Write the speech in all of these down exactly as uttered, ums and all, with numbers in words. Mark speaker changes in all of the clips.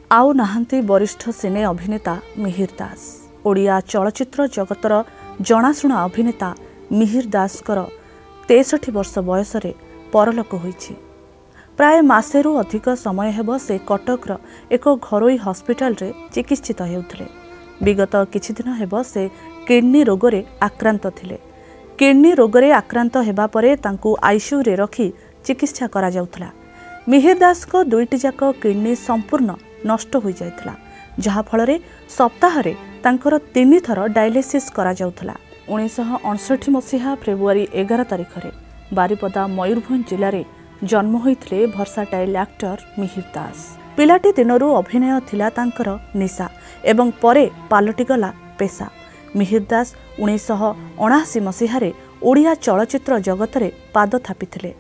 Speaker 1: आउ नाहांती वरिष्ठ सिने अभिनेता मिहिर दास। ओडिया चलचित्र जगतर जनाशुना अभिनेता मिहिर दासकर तेसठी वर्ष बयस परलोक होइछि। प्राय मासेरु अधिक समय हेब से कटकर एक घरोई हॉस्पिटल रे चिकित्सित हेउथिले। विगत किछि दिन हेब से किडनी रोगरे आक्रांत थिले। किडनी रोगरे आक्रांत हेबा परे तांकु आईसीयू रे रखी चिकित्सा करा जाउथला। मिहिर दास को दुईटी जाक किडनी संपूर्ण नष्ट हो जाइथला, जहा फलरे सप्ताहरे तांकर तीन थर डायलिसिस करा जाउथला। उन्नीस अड़सठ मसीहा फेब्रुआरी एगार तारिख रे बारिपदा मयूरभंज जिले में जन्म होइथिले भर्साटाइल एक्टर मिहिर दास। पिलाटी दिनरू अभिनय थिला तांकर निशा एवं परे पालटिगला पेशा। मिहिर दास उन्नीस अणाशी मसीह ओडिया चलचित्र जगतरे पाद थापिथिले।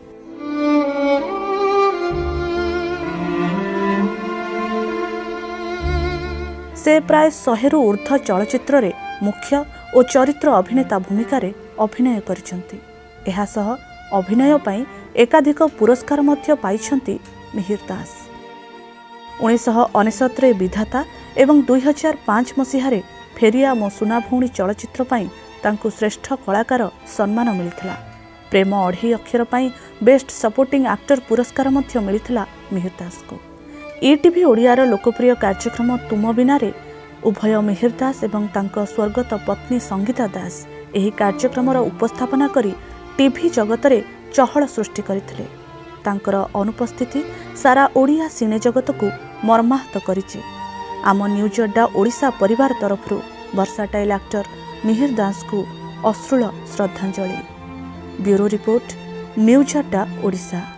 Speaker 1: से प्राय शहेरु ऊर्ध्व चलचित्र रे मुख्य और चरित्र अभिनेता भूमिका रे अभिनय करिसंती। एहा सह अभिनय पई एकाधिक पुरस्कार मध्य पाइछंती मिहिर दास। उन्नीस अनेशत रे विधाता एवं दुई हजार पांच मसीह फेरिया मो सुना भौणी चलचित्र पई तांकु श्रेष्ठ कलाकार सम्मान मिलिथिला। प्रेम अढ़ी अक्षर पई बेस्ट सपोर्टिंग एक्टर पुरस्कार मध्य मिलिथिला मिहिर दास को। ईटीवी ओडियार लोकप्रिय कार्यक्रम तुम बिना रे उभय मिहिर दास एवं तांको स्वर्गत पत्नी संगीता दास एही कार्यक्रम उपस्थापना करी टीवी जगत रे चहल सृष्टि करथिले। तांकर अनुपस्थिति सारा ओडिया सिने जगत को मर्माहत करिछि। आम न्यूज अड्डा ओडिशा परिवार तरफरु भर्साटाइल एक्टर मिहिर दास को अश्रुल श्रद्धांजलि। ब्यूरो रिपोर्ट न्यूज अड्डा ओडिशा।